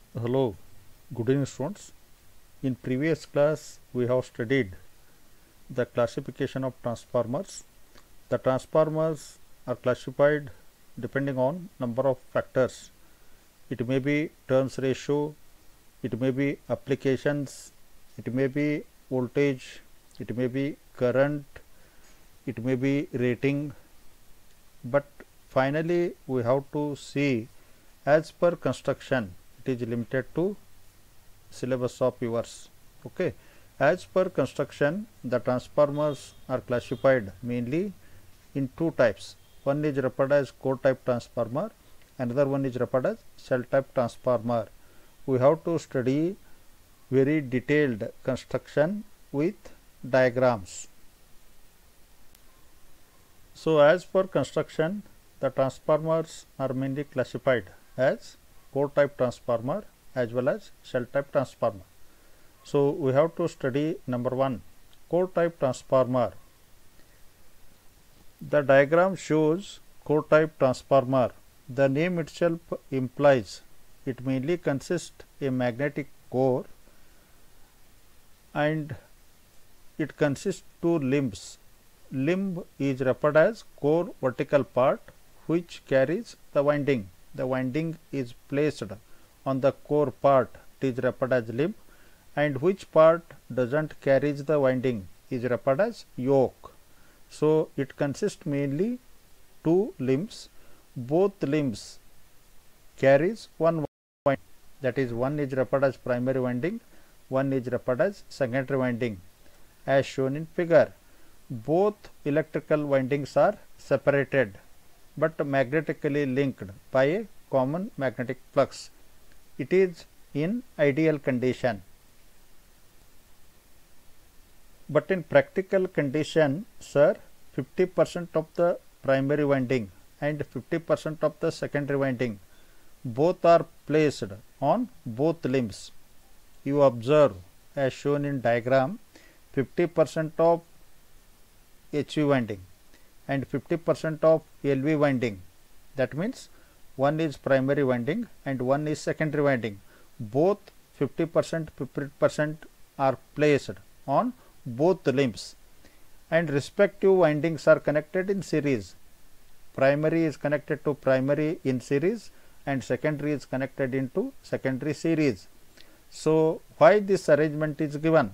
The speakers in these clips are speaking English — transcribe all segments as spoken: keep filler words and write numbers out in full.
Hello, good evening students. In previous class we have studied the classification of transformers. The transformers are classified depending on number of factors. It may be turns ratio, it may be applications, it may be voltage, it may be current, it may be rating, but finally we have to see as per construction. It is limited to syllabus of yours. Okay, as per construction, the transformers are classified mainly in two types. One is referred as core type transformer, another one is referred as shell type transformer. We have to study very detailed construction with diagrams. So as per construction, the transformers are mainly classified as core type transformer as well as shell type transformer. So we have to study number one, core type transformer. The diagram shows core type transformer. The name itself implies it mainly consists a magnetic core and it consists two limbs. Limb is referred as core vertical part which carries the winding. The winding is placed on the core part, it is referred as limb, and which part doesn't carries the winding is referred as yoke. So it consists mainly two limbs. Both limbs carries one winding, that is one is referred as primary winding, one is referred as secondary winding as shown in figure. Both electrical windings are separated but magnetically linked by a common magnetic flux. It is in ideal condition. But in practical condition, sir, fifty percent of the primary winding and fifty percent of the secondary winding both are placed on both limbs. You observe as shown in diagram, fifty percent of H V winding and fifty percent of L V winding. That means one is primary winding and one is secondary winding. Both fifty percent, fifty percent are placed on both limbs and respective windings are connected in series. Primary is connected to primary in series and secondary is connected into secondary series. So why this arrangement is given?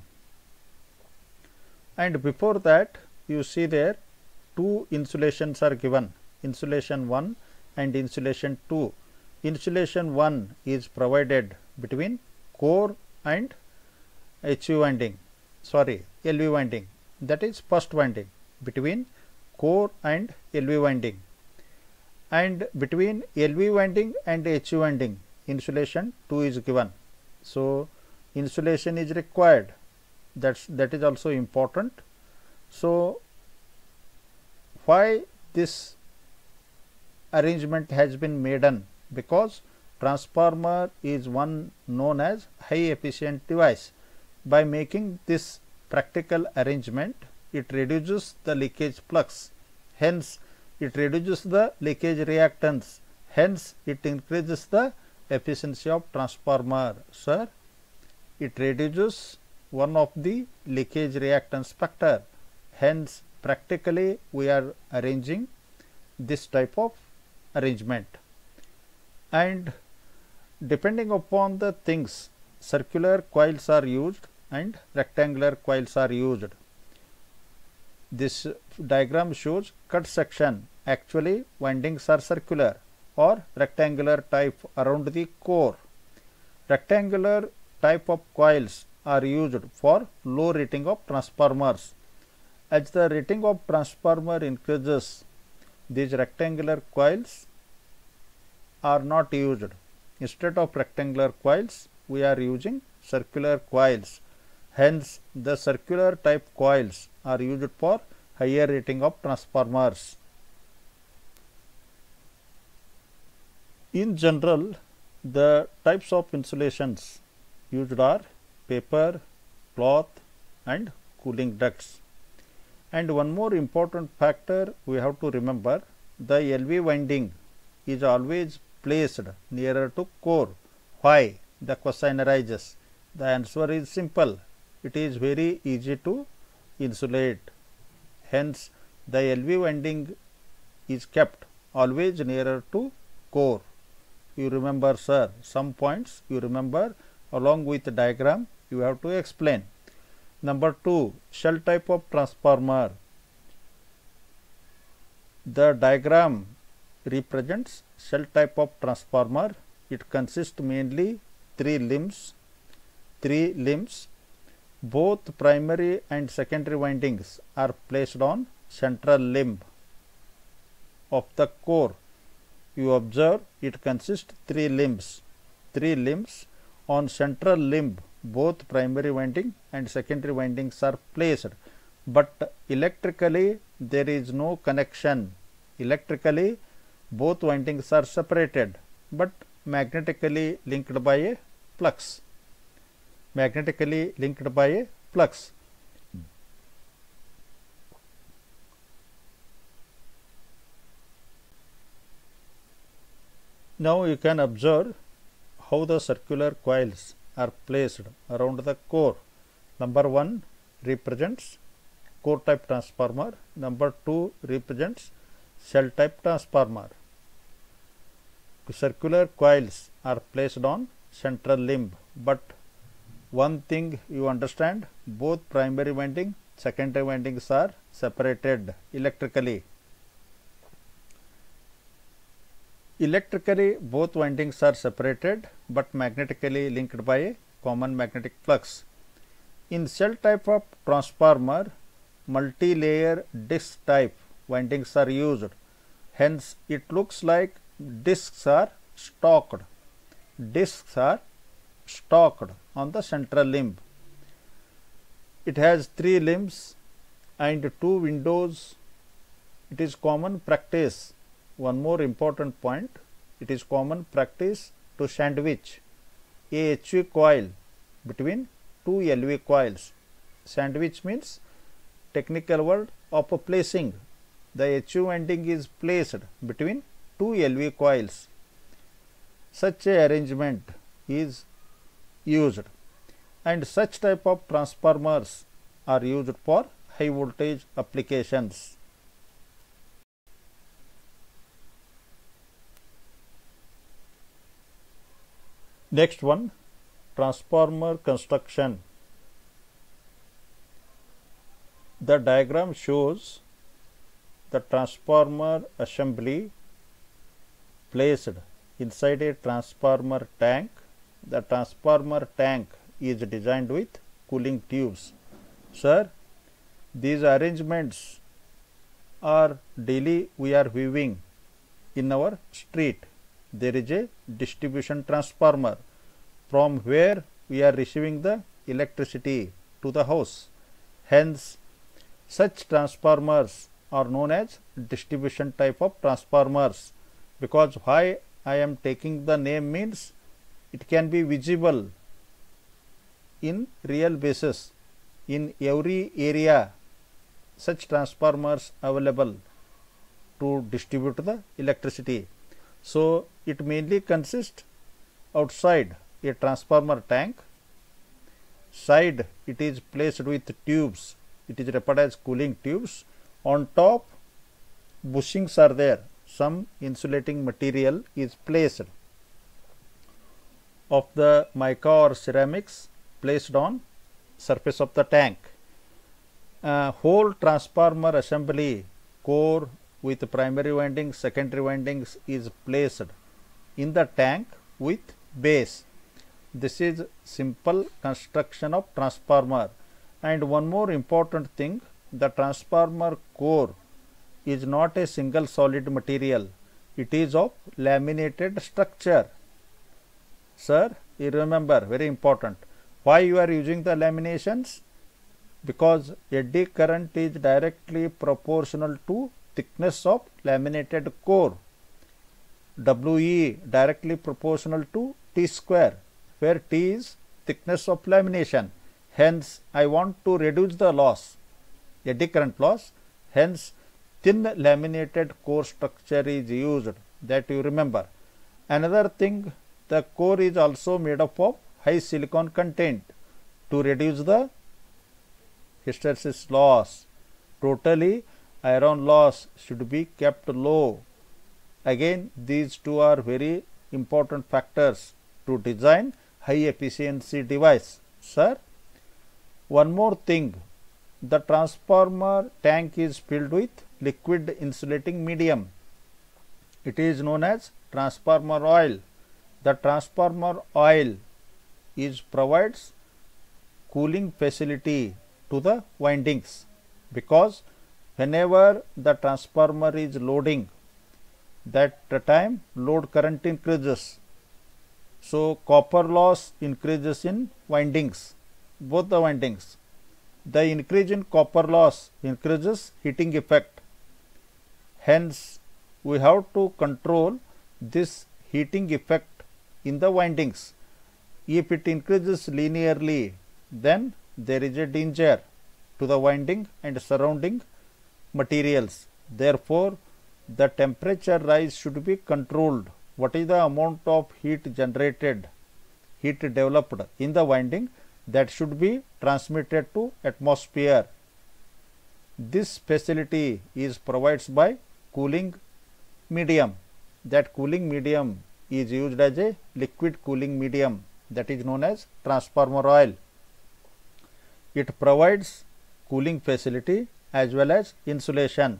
And before that, you see there two insulations are given, insulation one and insulation two. Insulation one is provided between core and H V winding, sorry L V winding, that is first winding, between core and L V winding, and between L V winding and H V winding insulation two is given. So insulation is required, that's that is also important. So why this arrangement has been made on? Because transformer is one known as high efficient device. By making this practical arrangement, it reduces the leakage flux, hence it reduces the leakage reactance, hence it increases the efficiency of transformer. Sir, it reduces one of the leakage reactance factor, hence practically we are arranging this type of arrangement. And depending upon the things, circular coils are used and rectangular coils are used. This diagram shows cut section. Actually windings are circular or rectangular type around the core. Rectangular type of coils are used for low rating of transformers. As the rating of transformer increases, these rectangular coils are not used. Instead of rectangular coils, we are using circular coils. Hence, the circular type coils are used for higher rating of transformers. In general, the types of insulations used are paper, cloth and cooling ducts. And one more important factor we have to remember, the L V winding is always placed nearer to core. Why? the question arises? The answer is simple. It is very easy to insulate. Hence, the L V winding is kept always nearer to core. You remember, sir, some points you remember along with the diagram you have to explain. Number two, shell type of transformer. The diagram represents shell type of transformer. It consists mainly three limbs. Three limbs. Both primary and secondary windings are placed on central limb of the core. You observe it consists three limbs. Three limbs. On central limb, both primary winding and secondary windings are placed, but electrically there is no connection. Electrically both windings are separated, but magnetically linked by a flux. Magnetically linked by a flux. Now you can observe how the circular coils are placed around the core. Number one represents core type transformer. Number two represents shell type transformer. The circular coils are placed on central limb, but one thing you understand, both primary winding, secondary windings are separated electrically. Electrically both windings are separated, but magnetically linked by a common magnetic flux. In shell type of transformer, multi-layer disc type windings are used. Hence, it looks like discs are stocked. Discs are stocked on the central limb. It has three limbs and two windows. It is common practice. One more important point, it is common practice to sandwich a H V coil between two L V coils. Sandwich means technical word of placing. The H V winding is placed between two L V coils. Such a arrangement is used, and such type of transformers are used for high voltage applications. Next one, transformer construction. The diagram shows the transformer assembly placed inside a transformer tank. The transformer tank is designed with cooling tubes. Sir, these arrangements are daily we are viewing in our street. There is a distribution transformer from where we are receiving the electricity to the house. Hence, such transformers are known as distribution type of transformers, because why I am taking the name means it can be visible in real basis in every area. Such transformers available to distribute the electricity. So, it mainly consists outside a transformer tank. Side it is placed with tubes. It is referred as cooling tubes. On top bushings are there. Some insulating material is placed of the mica or ceramics placed on surface of the tank. Uh, whole transformer assembly, core with primary windings, secondary windings is placed in the tank with base. This is simple construction of transformer. And one more important thing, the transformer core is not a single solid material. It is of laminated structure. Sir, you remember, very important. Why you are using the laminations? Because eddy current is directly proportional to thickness of laminated core. W E directly proportional to T square, where T is thickness of lamination. Hence, I want to reduce the loss, eddy current loss. Hence, thin laminated core structure is used, that you remember. Another thing the core is also made up of high silicon content to reduce the hysteresis loss. Totally, iron loss should be kept low. Again, these two are very important factors to design high efficiency device. Sir, one more thing, the transformer tank is filled with liquid insulating medium. It is known as transformer oil. The transformer oil is provides cooling facility to the windings, because whenever the transformer is loading, that time load current increases. So, copper loss increases in windings, both the windings. The increase in copper loss increases heating effect. Hence, we have to control this heating effect in the windings. If it increases linearly, then there is a danger to the winding and surrounding materials. Therefore, the temperature rise should be controlled. What is the amount of heat generated, heat developed in the winding, that should be transmitted to atmosphere. This facility is provided by cooling medium. That cooling medium is used as a liquid cooling medium, that is known as transformer oil. It provides cooling facility as well as insulation.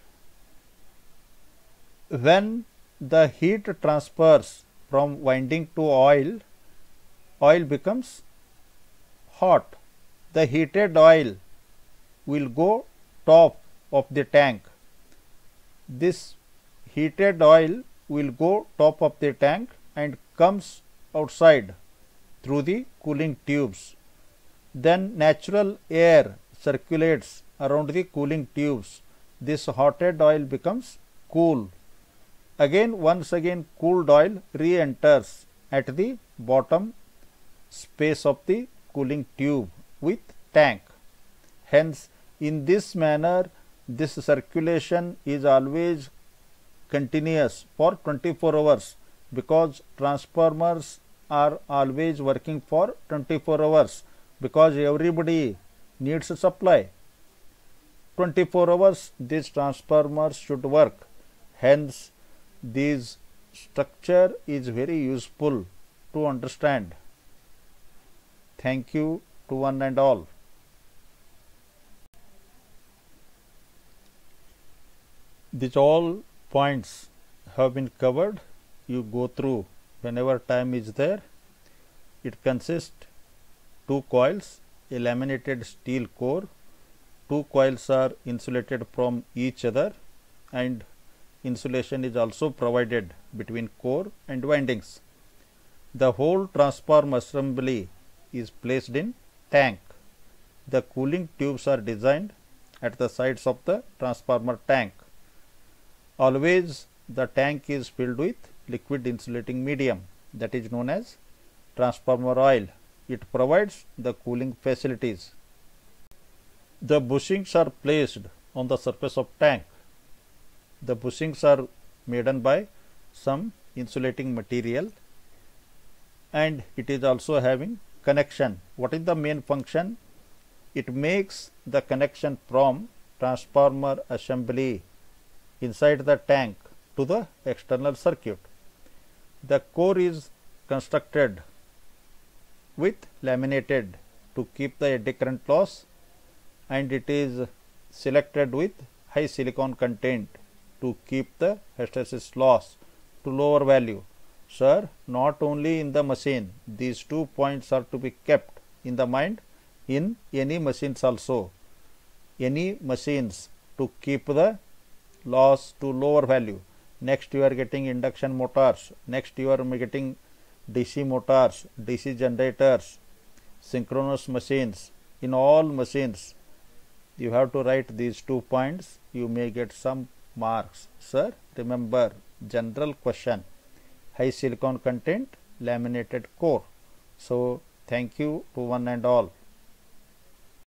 When the heat transfers from winding to oil, oil becomes hot. The heated oil will go top of the tank. This heated oil will go top of the tank and comes outside through the cooling tubes. Then natural air circulates around the cooling tubes. This hotted oil becomes cool. Again, once again cooled oil re-enters at the bottom space of the cooling tube with tank. Hence, in this manner, this circulation is always continuous for twenty-four hours, because transformers are always working for twenty-four hours, because everybody needs a supply. twenty-four hours these transformers should work. Hence, this structure is very useful to understand. Thank you to one and all. These all points have been covered. You go through whenever time is there. It consists two coils, a laminated steel core. Two coils are insulated from each other, and insulation is also provided between core and windings. The whole transformer assembly is placed in tank. The cooling tubes are designed at the sides of the transformer tank. Always the tank is filled with liquid insulating medium, that is known as transformer oil. It provides the cooling facilities. The bushings are placed on the surface of tank. The bushings are made by some insulating material, and it is also having connection. What is the main function? It makes the connection from transformer assembly inside the tank to the external circuit. The core is constructed with laminated to keep the eddy current loss, and it is selected with high silicon content to keep the hysteresis loss to lower value. Sir, not only in the machine, these two points are to be kept in the mind in any machines also. Any machines to keep the loss to lower value. Next you are getting induction motors, next you are getting D C motors, D C generators, synchronous machines. In all machines you have to write these two points, you may get some marks. Sir, remember, general question, high silicon content, laminated core. So, thank you to one and all.